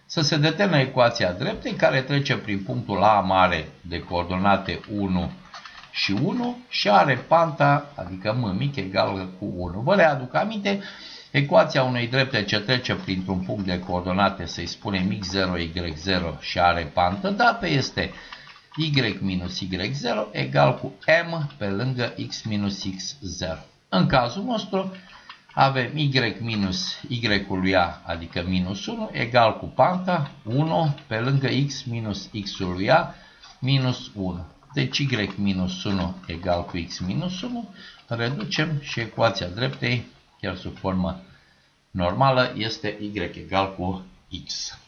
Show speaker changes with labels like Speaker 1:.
Speaker 1: să se determine ecuația dreptei care trece prin punctul A mare de coordonate 1 și 1 și are panta, adică m mic egal cu 1. Vă readuc aminte, ecuația unei drepte ce trece printr-un punct de coordonate, să-i spunem x0, y0 și are pantă dată, este y minus y0 egal cu m pe lângă x minus x0. În cazul nostru avem y minus y-ul lui a, adică minus 1, egal cu panta 1 pe lângă x minus x-ul lui a, minus 1. Deci y minus 1 egal cu x minus 1, reducem și ecuația dreptei, chiar sub formă normală, este y egal cu x.